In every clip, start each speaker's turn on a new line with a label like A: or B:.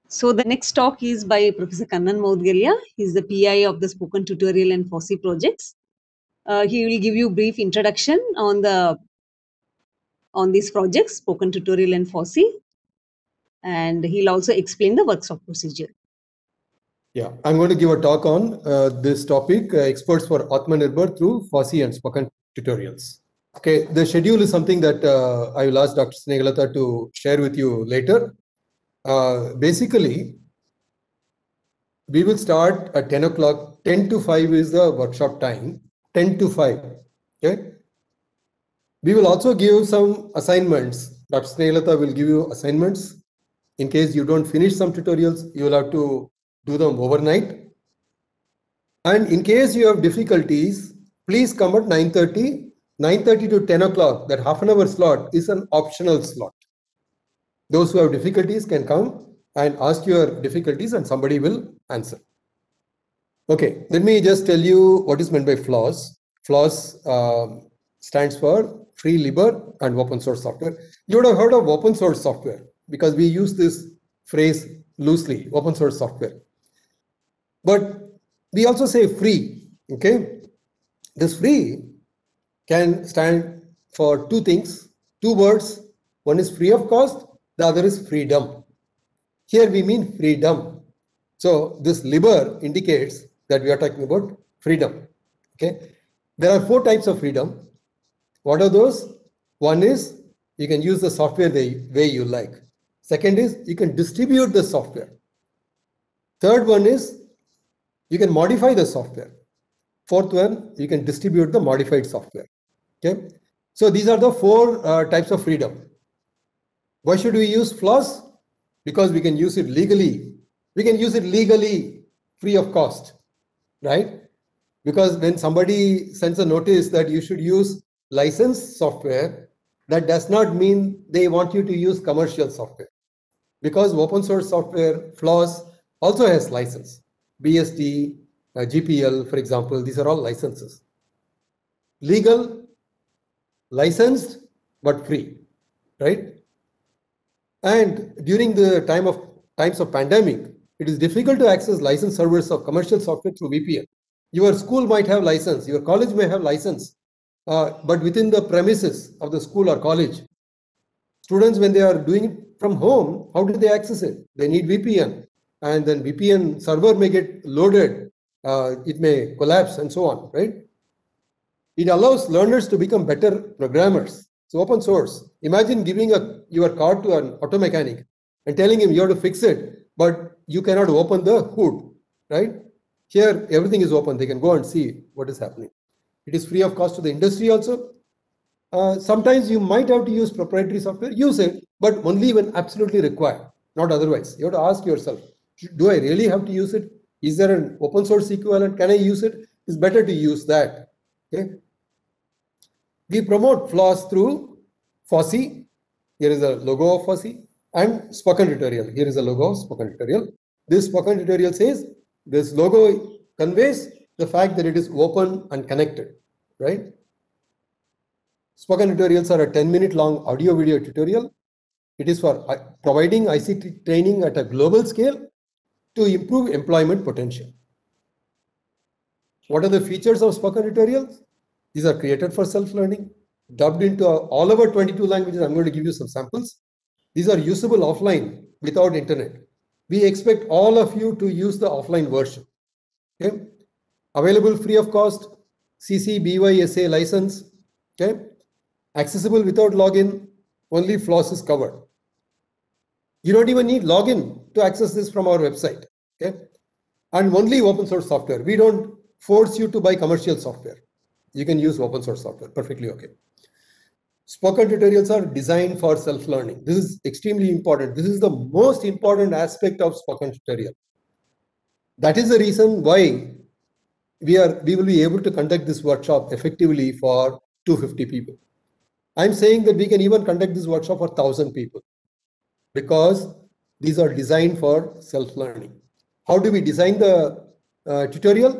A: So the next talk is by Professor Kannan Moudgalya. He is the PI of the Spoken Tutorial and FOSSEE projects. He will give you a brief introduction on these projects, Spoken Tutorial and FOSSEE, and he'll also explain the workshop procedure.
B: Yeah, I'm going to give a talk on this topic, experts for Atmanirbhar through FOSSEE and Spoken Tutorials. Okay, the schedule is something that I will ask Dr. Snehalata to share with you later. Basically, we will start at 10 o'clock. 10 to 5 is the workshop time. 10 to 5. Okay. We will also give some assignments. Dr. Snehalata will give you assignments. In case you don't finish some tutorials, you will have to do them overnight. And in case you have difficulties, please come at 9:30. 9:30 to 10 o'clock, that half an hour slot is an optional slot. Those who have difficulties can come and ask your difficulties and somebody will answer. Okay, let me just tell you what is meant by FLOSS. FLOSS stands for Free, Liber and Open Source Software. You would have heard of open source software because we use this phrase loosely, open source software. But we also say free, okay? This free can stand for two things, two words. One is free of cost, the other is freedom. Here we mean freedom. So this liber indicates that we are talking about freedom. Okay. There are 4 types of freedom. What are those? One is you can use the software the way you like. Second is you can distribute the software. Third one is you can modify the software. Fourth one, you can distribute the modified software. Okay. So these are the 4 types of freedom. Why should we use FLOSS? Because we can use it legally. We can use it legally, free of cost, right? Because when somebody sends a notice that you should use licensed software, that does not mean they want you to use commercial software. Because open source software, FLOSS, also has license. BSD, GPL, for example, these are all licenses. Legal, licensed, but free, right? And during the times of pandemic, it is difficult to access licensed servers of commercial software through VPN. Your school might have license, your college may have license, but within the premises of the school or college, students, when they are doing it from home, how do they access it? They need VPN, and then VPN server may get loaded, it may collapse and so on, right? It allows learners to become better programmers. It's open source. Imagine giving your car to an auto mechanic and telling him you have to fix it, but you cannot open the hood, right? Here, everything is open. They can go and see what is happening. It is free of cost to the industry also. Sometimes you might have to use proprietary software, use it, but only when absolutely required, not otherwise. You have to ask yourself, do I really have to use it? Is there an open source equivalent? Can I use it? It's better to use that. Okay. We promote FLOSS through FOSSEE. Here is a logo of FOSSEE, and Spoken Tutorial. Here is a logo of Spoken Tutorial. This Spoken Tutorial says this logo conveys the fact that it is open and connected, right? Spoken Tutorials are a 10-minute long audio video tutorial. It is for providing ICT training at a global scale to improve employment potential. What are the features of Spoken Tutorials? These are created for self-learning, dubbed into all over 22 languages. I'm going to give you some samples. These are usable offline without internet. We expect all of you to use the offline version. Okay? Available free of cost, CC BY SA license. Okay? Accessible without login, only FLOSS is covered. You don't even need login to access this from our website. Okay? And only open source software. We don't force you to buy commercial software. You can use open source software, perfectly okay. Spoken tutorials are designed for self-learning. This is extremely important. This is the most important aspect of Spoken Tutorial. That is the reason why we will be able to conduct this workshop effectively for 250 people. I'm saying that we can even conduct this workshop for 1,000 people because these are designed for self-learning. How do we design the tutorial?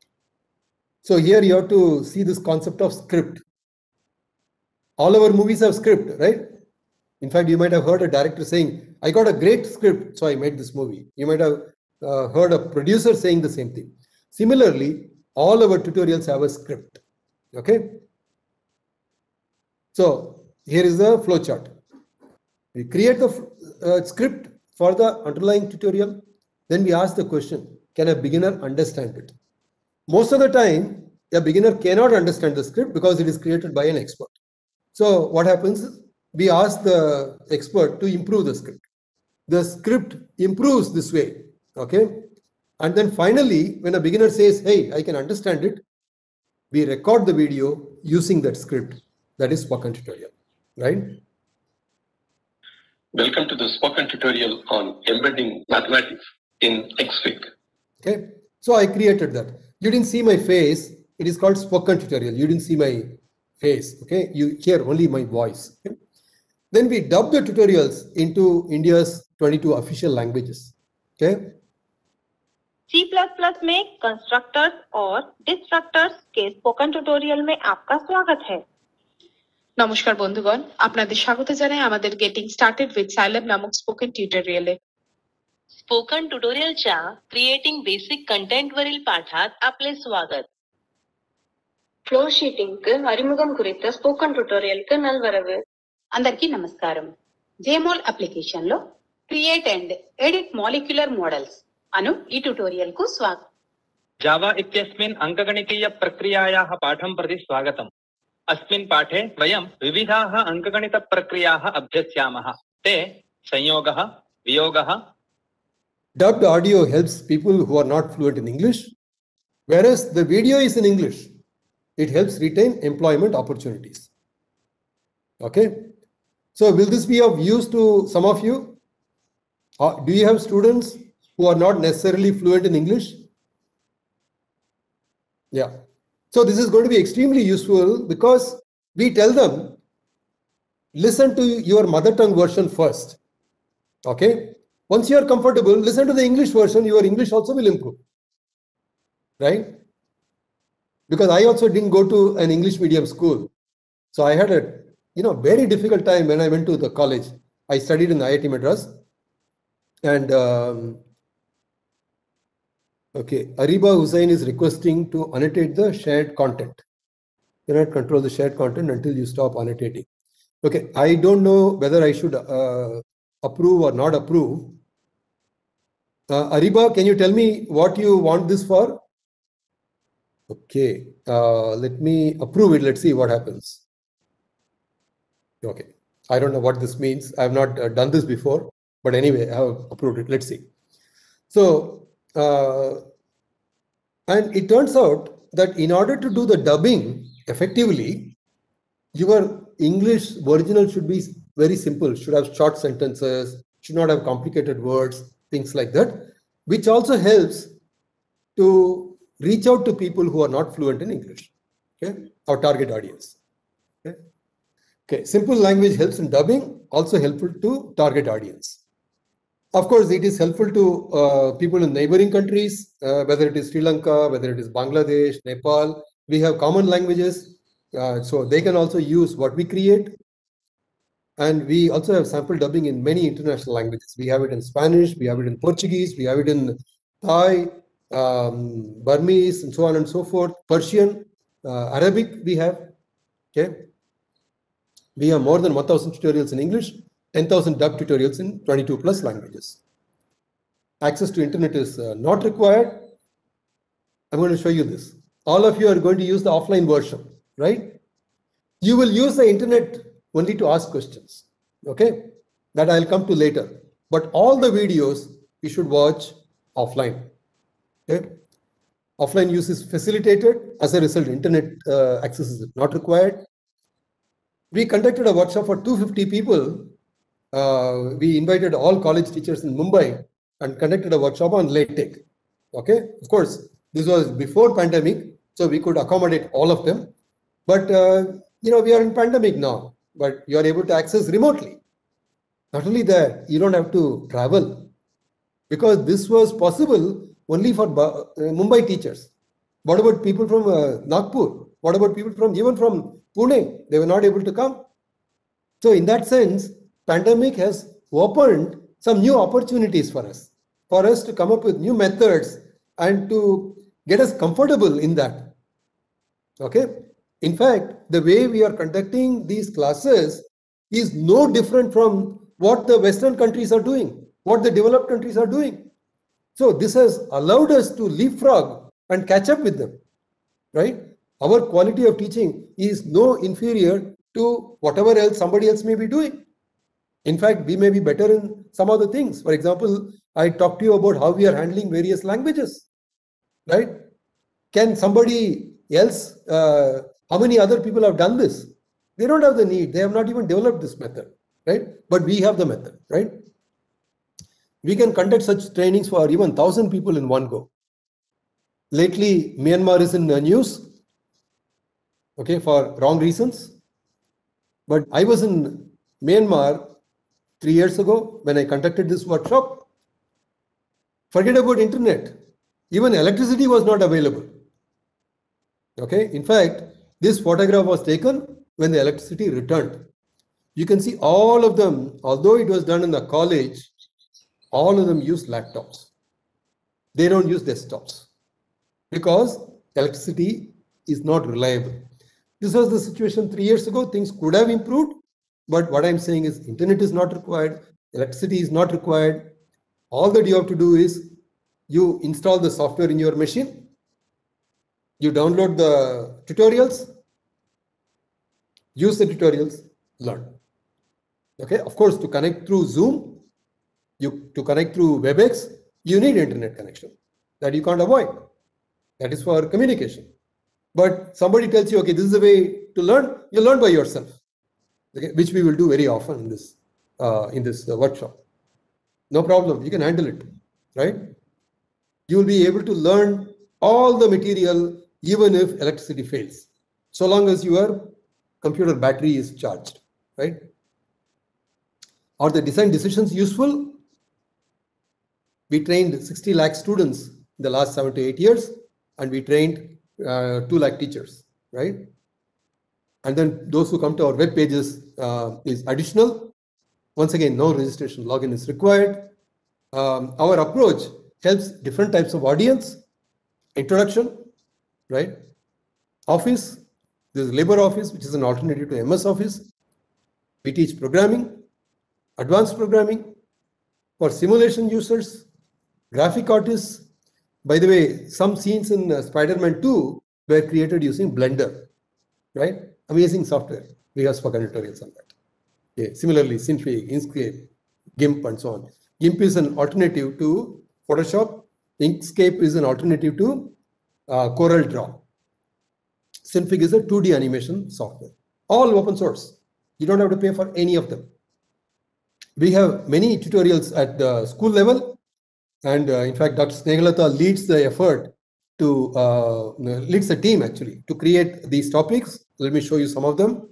B: So here you have to see this concept of script. All our movies have script, right? In fact, you might have heard a director saying, I got a great script, so I made this movie. You might have heard a producer saying the same thing. Similarly, all our tutorials have a script. Okay. So here is the flow chart. We create the script for the underlying tutorial. Then we ask the question, can a beginner understand it? Most of the time, a beginner cannot understand the script because it is created by an expert. So what happens? We ask the expert to improve the script. The script improves this way. Okay. And then finally, when a beginner says, hey, I can understand it, we record the video using that script. That is spoken tutorial, right?
C: Welcome to the spoken tutorial on embedding mathematics in XFIG.
B: Okay, so I created that. You didn't see my face. It is called spoken tutorial. You didn't see my face. Okay, you hear only my voice. Okay? Then we dub the tutorials into India's 22 official languages. Okay.
D: C++ में constructors और destructors के spoken tutorial में आपका स्वागत है।
E: নমস্কার বন্ধুগণ, আপনাদের স্বাগত জানাই আমাদের गेटिंग स्टार्टेड विथ सायलैब नामक स्पोकन ट्युटोरियले।
F: स्पोकन ट्युटोरियलच्या क्रिएटिंग बेसिक कंटेंट वरील पाठात आपले स्वागत.
D: ఫ్లో షీటింగ్ కు அறிமுகம் குறித்த స్పోకన్ ట్యుటోరియల్ కు నల్వరవు. అందరికీ నమస్కారం. జేమోల్ అప్లికేషన్ లో create and edit molecular models అను ఈ ట్యుటోరియల్ కు స్వాగతం.
G: जावा इत्यस्मिन् अङ्कगणितीयप्रक्रियायाः पाठं प्रति स्वागतम्. अस्मिन् पाठे वयं विविधाः अङ्कगणितप्रक्रियाः अभ्यस्यामः. ते संयोगः, वियोगः.
B: Dubbed audio helps people who are not fluent in English, whereas the video is in English. It helps retain employment opportunities. Okay. So will this be of use to some of you? Do you have students who are not necessarily fluent in English? Yeah. So this is going to be extremely useful because we tell them, listen to your mother tongue version first. Okay. Once you are comfortable, listen to the English version, your English also will improve. Right? Because I also didn't go to an English medium school. So I had a very difficult time when I went to the college. I studied in IIT Madras. And okay, Ariba Hussain is requesting to annotate the shared content. You cannot control the shared content until you stop annotating. Okay, I don't know whether I should approve or not approve. Ariba, can you tell me what you want this for? Okay, let me approve it. Let's see what happens. Okay, I don't know what this means. I have not done this before, but anyway, I have approved it. Let's see. So, and it turns out that in order to do the dubbing effectively, your English original should be very simple, should have short sentences, should not have complicated words, things like that, which also helps to reach out to people who are not fluent in English, okay, our target audience. Okay, simple language helps in dubbing, also helpful to target audience. Of course, it is helpful to people in neighboring countries, whether it is Sri Lanka, whether it is Bangladesh, Nepal. We have common languages, so they can also use what we create. And we also have sample dubbing in many international languages. We have it in Spanish, we have it in Portuguese, we have it in Thai, Burmese, and so on and so forth. Persian, Arabic we have. Okay, we have more than 1,000 tutorials in English, 10,000 dub tutorials in 22 plus languages. Access to internet is not required. I'm going to show you this. All of you are going to use the offline version, right? You will use the internet only to ask questions. Okay, that I'll come to later. But all the videos you should watch offline. Okay, offline use is facilitated. As a result, internet access is not required. We conducted a workshop for 250 people. We invited all college teachers in Mumbai and conducted a workshop on LaTeX. Okay, of course, this was before pandemic, so we could accommodate all of them. But we are in pandemic now, but you are able to access remotely. Not only that, you don't have to travel, because this was possible only for Mumbai teachers. What about people from Nagpur? What about people from even from Pune? They were not able to come. So in that sense, pandemic has opened some new opportunities for us to come up with new methods and to get us comfortable in that. Okay. In fact, the way we are conducting these classes is no different from what the Western countries are doing, what the developed countries are doing. So this has allowed us to leapfrog and catch up with them, right? Our quality of teaching is no inferior to whatever else somebody else may be doing. In fact, we may be better in some other things. For example, I talked to you about how we are handling various languages, right? Can somebody else, how many other people have done this? They don't have the need. They have not even developed this method, right? But we have the method, right? We can conduct such trainings for even 1,000 people in one go. Lately, Myanmar is in the news, okay, for wrong reasons. But I was in Myanmar 3 years ago when I conducted this workshop. Forget about internet. Even electricity was not available. Okay. In fact, this photograph was taken when the electricity returned. You can see all of them, although it was done in the college, all of them use laptops. They don't use desktops because electricity is not reliable. This was the situation 3 years ago. Things could have improved, but what I'm saying is internet is not required, electricity is not required. All that you have to do is you install the software in your machine, you download the tutorials, use the tutorials, learn. Okay, of course, to connect through Zoom, to connect through WebEx, you need internet connection. That you can't avoid. That is for communication. But somebody tells you, okay, this is the way to learn, you learn by yourself, okay, which we will do very often in this workshop. No problem, you can handle it, right? You will be able to learn all the material even if electricity fails, so long as your computer battery is charged, right? Are the design decisions useful? We trained 60 lakh students in the last 7 to 8 years, and we trained 2 lakh teachers, right? And then those who come to our web pages is additional. Once again, no registration login is required. Our approach helps different types of audience. Introduction, right? Office, there's LibreOffice, which is an alternative to MS Office. We teach programming, advanced programming for simulation users, graphic artists. By the way, some scenes in Spider-Man 2 were created using Blender, right? Amazing software. We have spoken tutorials on that. Okay. Similarly, Synfig, Inkscape, GIMP, and so on. GIMP is an alternative to Photoshop. Inkscape is an alternative to Corel Draw. Synfig is a 2D animation software. All open source. You don't have to pay for any of them. We have many tutorials at the school level. And in fact, Dr. Snehalata leads the effort to, leads the team actually to create these topics. Let me show you some of them.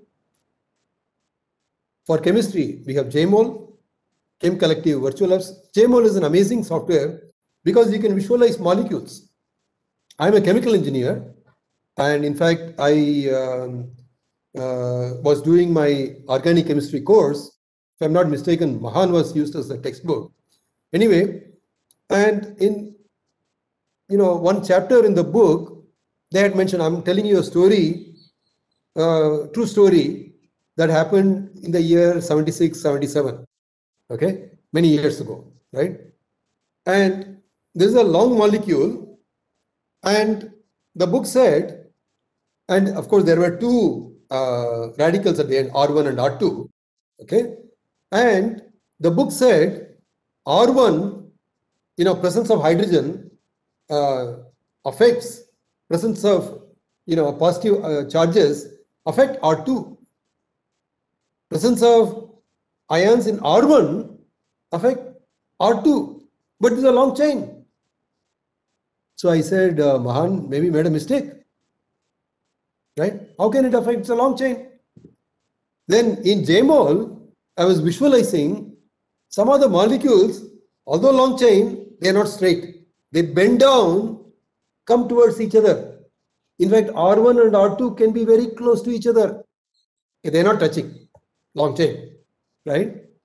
B: For chemistry, we have JMOL, Chem Collective Virtual Labs. JMOL is an amazing software because you can visualize molecules. I'm a chemical engineer, and in fact, I was doing my organic chemistry course. If I'm not mistaken, Mahan was used as a textbook. Anyway, and in one chapter in the book, they had mentioned, I'm telling you a story, true story that happened in the year 76, 77, okay, many years ago, right? And this is a long molecule, and the book said, and of course there were two radicals at the end, R1 and R2, okay? And the book said R1, presence of hydrogen affects, presence of, positive charges affect R2. Presence of ions in R1 affect R2, but it's a long chain. So I said, Mahan maybe made a mistake, right? How can it affect? It's a long chain. Then in JMOL, I was visualizing some of the molecules, although long chain, they are not straight. They bend down, come towards each other. In fact, R1 and R2 can be very close to each other. They are not touching, long chain, right?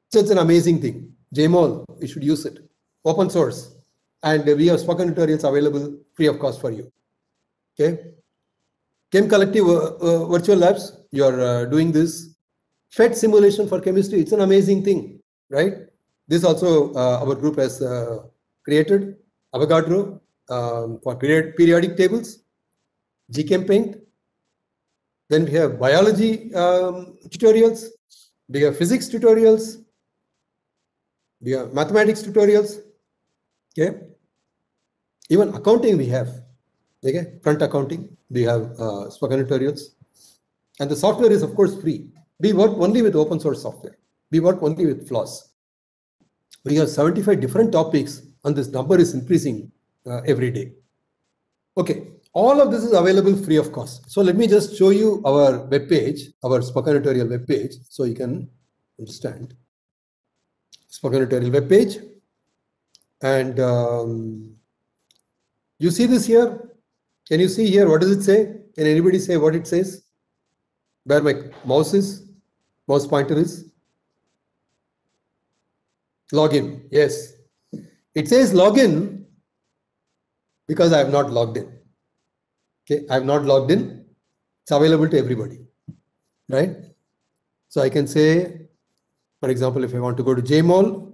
B: So it's an amazing thing. JMOL, you should use it. Open source. And we have spoken tutorials available free of cost for you. Okay. Chem Collective virtual labs, you're doing this. PhET simulation for chemistry, it's an amazing thing, right? This also our group has created. Avogadro for periodic tables. GChemPaint. Then we have biology tutorials. We have physics tutorials. We have mathematics tutorials. Okay. Even accounting we have. Okay. Front accounting. We have spoken tutorials. And the software is of course free. We work only with open source software. We work only with FLOSS. We have 75 different topics and this number is increasing every day. Okay. All of this is available free of cost. So let me just show you our web page, our spoken tutorial web page, so you can understand. Spoken tutorial web page, and you see this here. Can you see here? What does it say? Can anybody say what it says? Where my mouse is, mouse pointer is. Login. Yes, it says login because I have not logged in. Okay, I have not logged in. It's available to everybody, right? So I can say, for example, if I want to go to JMOL,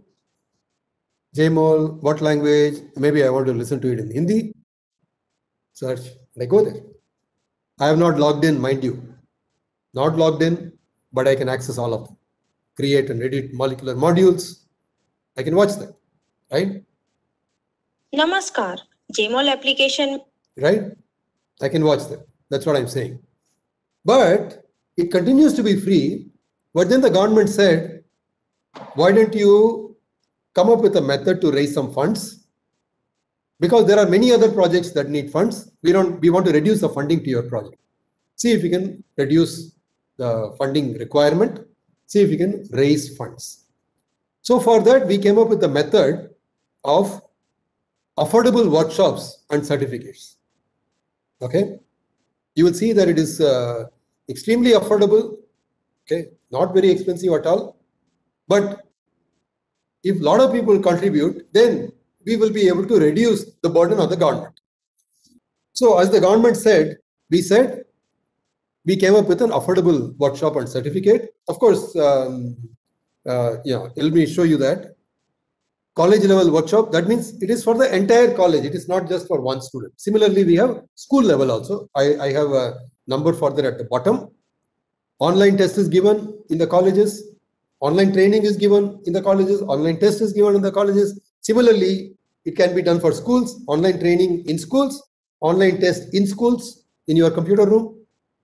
B: what language? Maybe I want to listen to it in Hindi. Search, and I go there. I have not logged in, mind you. Not logged in, but I can access all of them. Create and edit molecular modules. I can watch that, right?
H: Namaskar. JMOL application.
B: Right? I can watch that. That's what I'm saying. But it continues to be free. But then the government said, why don't you come up with a method to raise some funds? Because there are many other projects that need funds. We want to reduce the funding to your project. See if you can reduce the funding requirement. See if you can raise funds. So for that, we came up with the method of affordable workshops and certificates. Okay, you will see that it is extremely affordable. Okay, not very expensive at all. But if a lot of people contribute, then we will be able to reduce the burden on the government. So as the government said, we we came up with an affordable workshop and certificate. Of course, let me show you that. College level workshop, that means it is for the entire college. It is not just for one student. Similarly, we have school level also. I have a number for that at the bottom. Online test is given in the colleges. Online training is given in the colleges. Online test is given in the colleges. Similarly, it can be done for schools. Online training in schools. Online test in schools, in your computer room.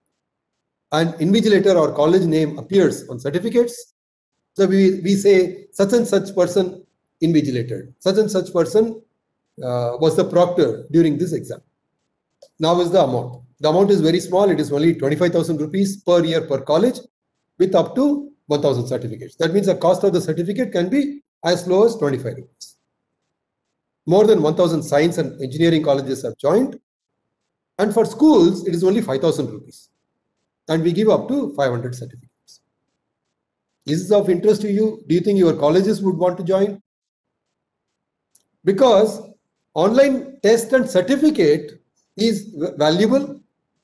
B: An invigilator or college name appears on certificates. So we say such and such person invigilated. Such and such person was the proctor during this exam. Now is the amount. The amount is very small. It is only 25,000 rupees per year per college with up to 1,000 certificates. That means the cost of the certificate can be as low as 25 rupees. More than 1,000 science and engineering colleges have joined. And for schools, it is only 5,000 rupees. And we give up to 500 certificates. Is this of interest to you? Do you think your colleges would want to join? Because online test and certificate is valuable.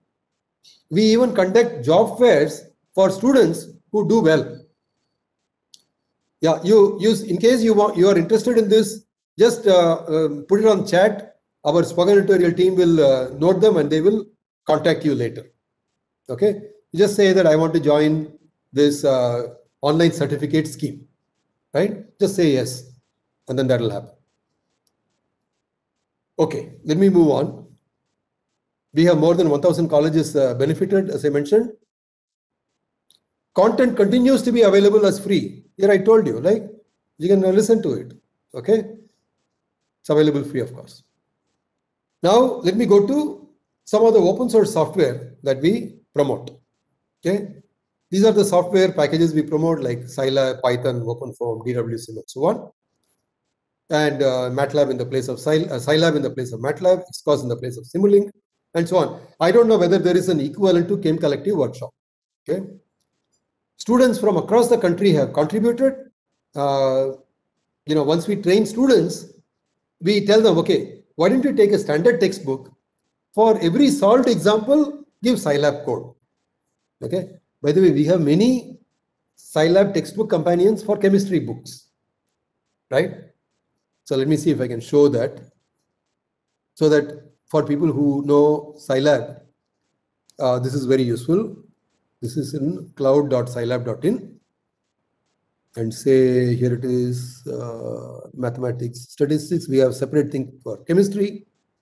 B: We even conduct job fairs for students who do well. Yeah, in case you are interested in this, just put it on chat. Our spoken tutorial team will note them and they will contact you later. Okay, you just say that I want to join this online certificate scheme, right? Just say yes, and then that will happen. Okay, let me move on. We have more than 1,000 colleges benefited, as I mentioned. Content continues to be available as free. Here I told you, like, you can listen to it. Okay, it's available free, of course. Now, let me go to some of the open source software that we promote. Okay, these are the software packages we promote, like Scilab, Python, OpenFOAM, DWSim, and so on. And MATLAB in the place of Scilab in the place of MATLAB, XCOS in the place of Simulink, and so on. I don't know whether there is an equivalent to Chem Collective workshop. Okay, students from across the country have contributed, once we train students, we tell them, okay, why don't you take a standard textbook? For every solved example, give Scilab code. Okay. By the way, we have many Scilab textbook companions for chemistry books, right? So let me see if I can show that. So that for people who know Scilab, this is very useful. This is in cloud.scilab.in. And say here it is, mathematics, statistics. We have separate thing for chemistry.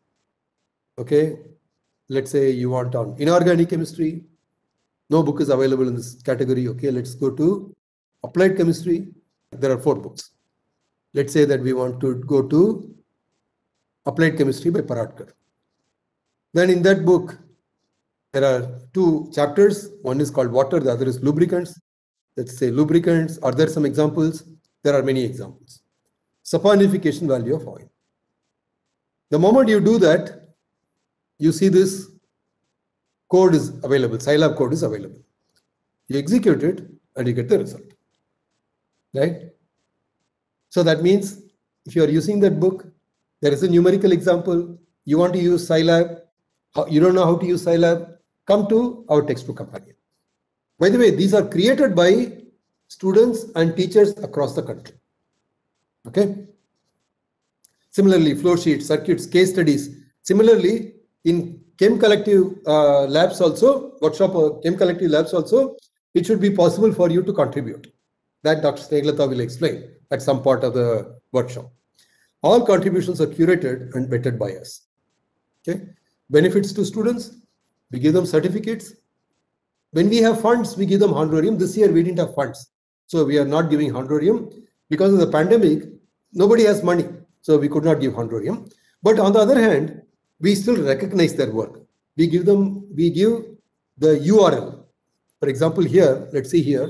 B: Okay. Let's say you want on inorganic chemistry. No book is available in this category. Okay. Let's go to applied chemistry. There are 4 books. Let's say that we want to go to applied chemistry by Paradkar. Then in that book, there are 2 chapters. One is called water. The other is lubricants. Let's say lubricants. Are there some examples? There are many examples. Saponification value of oil. The moment you do that, you see this code is available. Scilab code is available. You execute it and you get the result. Right? So that means if you are using that book, there is a numerical example. You want to use Scilab. You don't know how to use Scilab. Come to our textbook companion. By the way, these are created by students and teachers across the country. Okay. Similarly, flow sheets, circuits, case studies. Similarly, in Chem Collective labs also, workshop or Chem Collective labs also, it should be possible for you to contribute. That Dr. Sneglata will explain at some part of the workshop. All contributions are curated and vetted by us. Okay. Benefits to students, we give them certificates. When we have funds, we give them honorarium. This year we didn't have funds, so we are not giving honorarium because of the pandemic. Nobody has money, so we could not give honorarium. But on the other hand, we still recognize their work. We give the URL. For example, here, let's see here.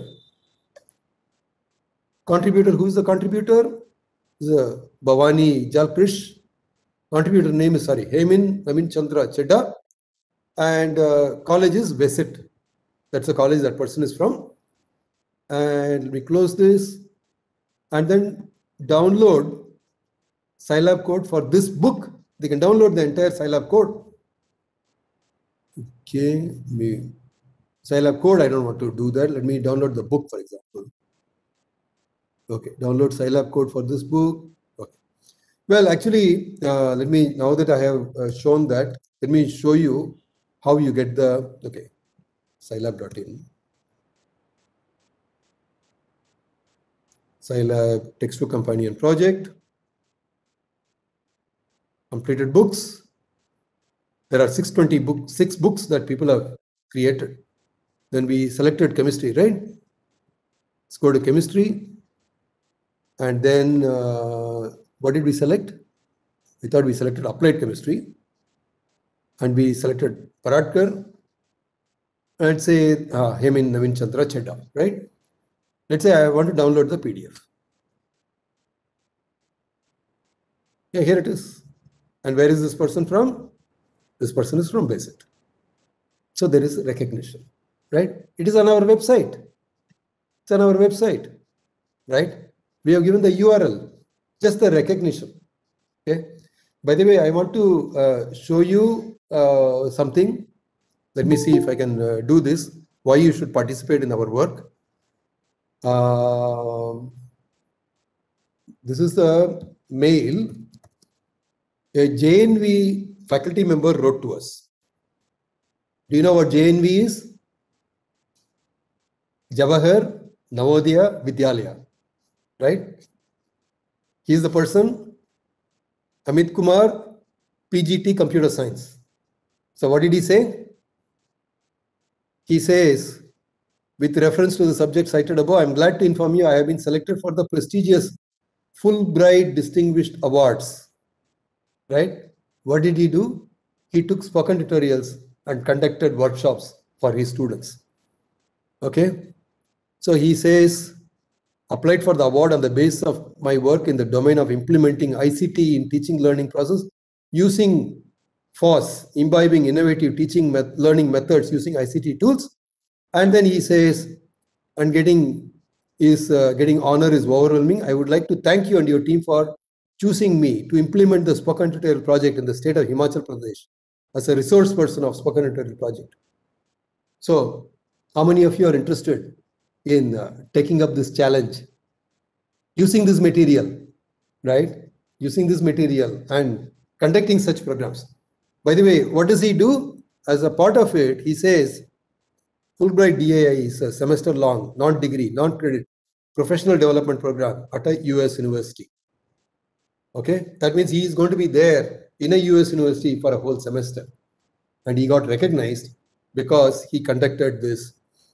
B: Contributor, who is the contributor? Is Bhavani Jalkrish. Contributor name is Hemin Navin Chandra Chedda, and college is Vesit. That's the college that person is from. And we close this and then download Scilab code for this book. They can download the entire Scilab code. Okay, Scilab code, I don't want to do that. Let me download the book, for example. Okay, download Scilab code for this book. Okay. Well, actually, let me, now that I have shown that, let me show you how you get the, okay, Scilab.in. Scilab textbook companion project. Completed books. There are 620 books, 6 books that people have created. Then we selected chemistry, right? Let's go to chemistry. And then what did we select? We thought we selected applied chemistry. And we selected Paradkar. And say Hemin Navin Chandra Chedda, right? Let's say I want to download the PDF. Yeah, here it is. And where is this person from? This person is from Vesit. So there is recognition, right? It is on our website. It's on our website, right? We have given the URL, just the recognition. Okay. By the way, I want to show you something. Let me see if I can do this. Why you should participate in our work. This is the mail a JNV faculty member wrote to us. Do you know what JNV is? Jawahar Navodaya Vidyalaya, right? He is the person, Amit Kumar, PGT Computer Science. So what did he say? He says, with reference to the subject cited above, I am glad to inform you I have been selected for the prestigious Fulbright Distinguished Awards. Right? What did he do? He took spoken tutorials and conducted workshops for his students. Okay? So he says, applied for the award on the basis of my work in the domain of implementing ICT in teaching learning process using FOSS, imbibing innovative teaching learning methods using ICT tools. And then he says, and getting is getting honor is overwhelming. I would like to thank you and your team for choosing me to implement the Spoken Tutorial project in the state of Himachal Pradesh as a resource person of Spoken Tutorial project. So, how many of you are interested in taking up this challenge, using this material, right? Using this material and conducting such programs. By the way, what does he do? As a part of it, he says, Fulbright DAI is a semester-long, non-degree, non-credit professional development program at a US university. Okay, that means he is going to be there in a US university for a whole semester. And he got recognized because he conducted this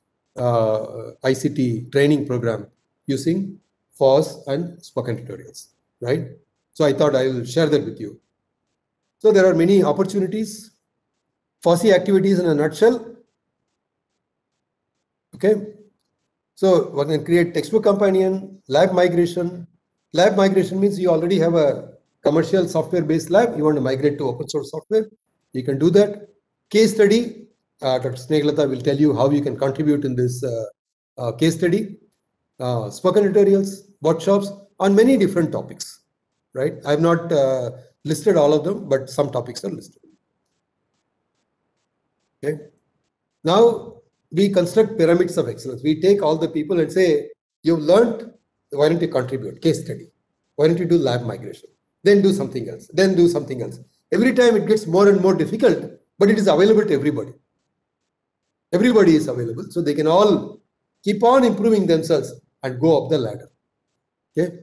B: ICT training program using FOSS and Spoken Tutorials, right? So I thought I will share that with you. So there are many opportunities. FOSSI activities in a nutshell. Okay, so one can create textbook companion, lab migration. Lab migration means you already have a commercial software-based lab. You want to migrate to open source software. You can do that. Case study. Dr. Sneglata will tell you how you can contribute in this case study. Spoken tutorials, workshops on many different topics. Right? I have not listed all of them, but some topics are listed. Okay. Now we construct pyramids of excellence. We take all the people and say, you've learned, why don't you contribute? Case study. Why don't you do lab migration? Then do something else. Then do something else. Every time it gets more and more difficult, but it is available to everybody. Everybody is available. So they can all keep on improving themselves and go up the ladder. Okay.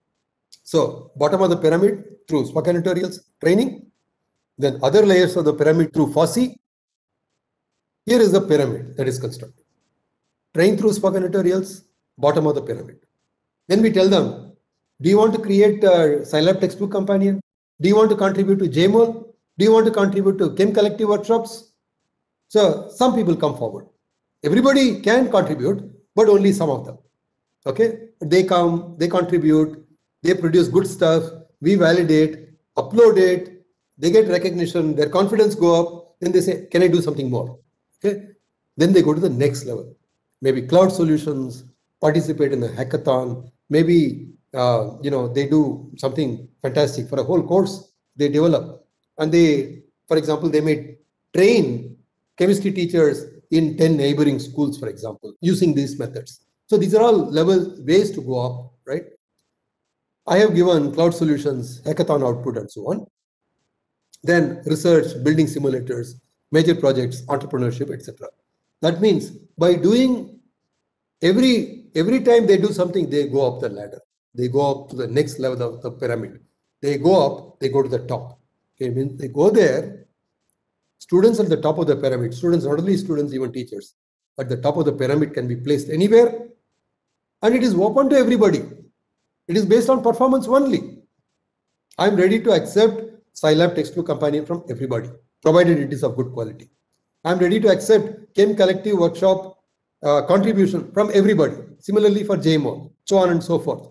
B: So bottom of the pyramid through Spoken Tutorials training. Then other layers of the pyramid through FOSSI. Here is the pyramid that is constructed. Train through Spoken Tutorials, bottom of the pyramid. Then we tell them, do you want to create a Scilab textbook companion? Do you want to contribute to JMOL? Do you want to contribute to Chem Collective workshops? So some people come forward. Everybody can contribute, but only some of them. Okay, they come, they contribute, they produce good stuff, we validate, upload it, they get recognition, their confidence go up, then they say, can I do something more? Okay, then they go to the next level. Maybe cloud solutions, participate in a hackathon, maybe they do something fantastic for a whole course they develop. And they, for example, they may train chemistry teachers in 10 neighboring schools, for example, using these methods. So these are all ways to go up, right? I have given cloud solutions, hackathon output, and so on. Then research, building simulators, major projects, entrepreneurship, etc. That means by doing every time they do something, they go up the ladder. They go up to the next level of the pyramid. They go up, they go to the top. Okay, means they go there. Students at the top of the pyramid, students, not only students, even teachers, at the top of the pyramid can be placed anywhere. And it is open to everybody. It is based on performance only. I'm ready to accept Scilab textbook companion from everybody, provided it is of good quality. I'm ready to accept Chem Collective workshop contribution from everybody. Similarly for JMO, so on and so forth.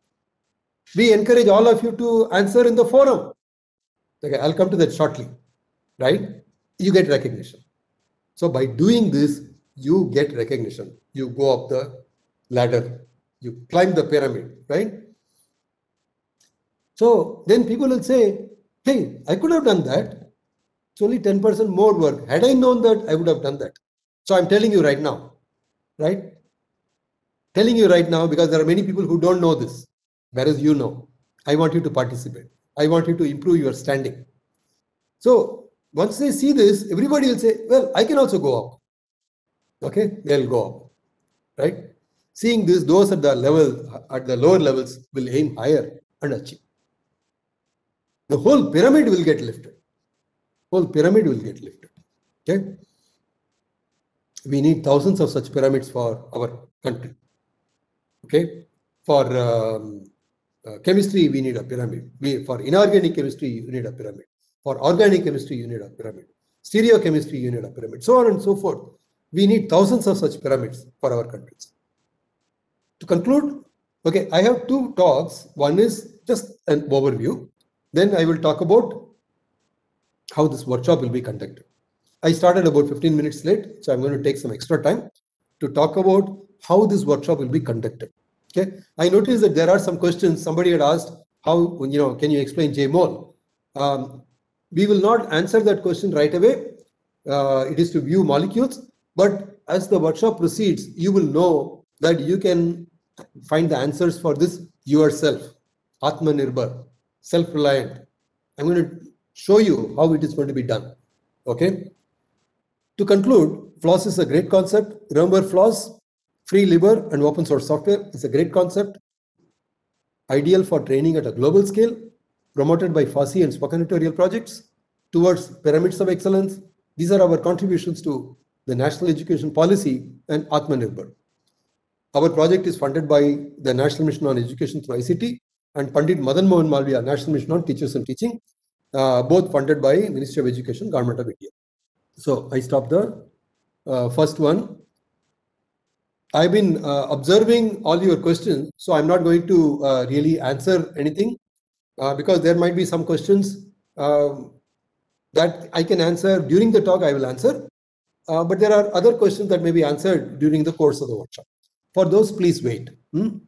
B: We encourage all of you to answer in the forum. Okay, I'll come to that shortly, right? You get recognition. So by doing this, you get recognition. You go up the ladder. You climb the pyramid, right? So then people will say, hey, I could have done that. It's only 10% more work. Had I known that, I would have done that. So I'm telling you right now, right? Telling you right now because there are many people who don't know this, whereas you know. I want you to participate. I want you to improve your standing. So once they see this, everybody will say, well, I can also go up. Okay, they'll go up, right? Seeing this, those at the lower levels will aim higher and achieve. The whole pyramid will get lifted. Whole pyramid will get lifted. Okay. We need thousands of such pyramids for our country. Okay. For chemistry, we need a pyramid. For inorganic chemistry, you need a pyramid. For organic chemistry, you need a pyramid. Stereochemistry, you need a pyramid. So on and so forth. We need thousands of such pyramids for our countries. To conclude, okay, I have two talks. One is just an overview. Then I will talk about how this workshop will be conducted. I started about 15 minutes late, so I'm going to take some extra time to talk about how this workshop will be conducted. Okay, I noticed that there are some questions. Somebody had asked, how, can you explain JMOL? We will not answer that question right away. It is to view molecules, but as the workshop proceeds, you will know that you can find the answers for this yourself. Atmanirbhar, self-reliant. I'm going to show you how it is going to be done. Okay. To conclude, FLOSS is a great concept. Remember, FLOSS, free, libre, and open source software is a great concept. Ideal for training at a global scale, promoted by FOSSEE and spoken tutorial projects towards pyramids of excellence. These are our contributions to the National Education Policy and Atmanirbhar. Our project is funded by the National Mission on Education through ICT and Pandit Madan Mohan Malviya National Mission on Teachers and Teaching, both funded by Ministry of Education, Government of India. So I stopped the first one. I've been observing all your questions, so I'm not going to really answer anything because there might be some questions that I can answer during the talk. I will answer, but there are other questions that may be answered during the course of the workshop. For those, please wait.